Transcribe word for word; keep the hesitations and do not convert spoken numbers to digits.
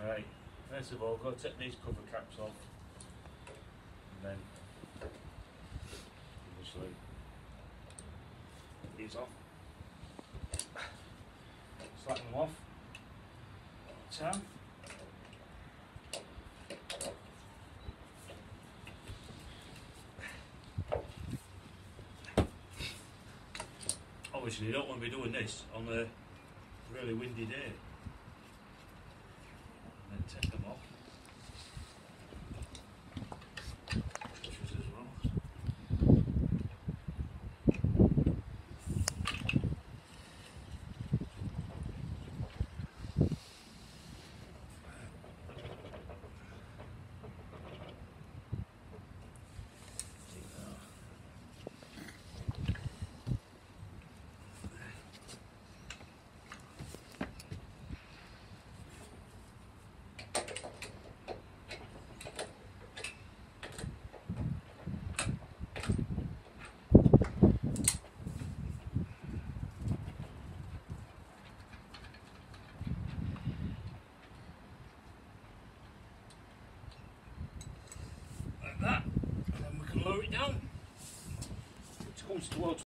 Right, first of all, go take these cover caps off, and then obviously these off, slack them off, ten. Obviously you don't want to be doing this on a really windy day. And then take them off. Pictures as well. Like that, and then we can lower it down. It comes towards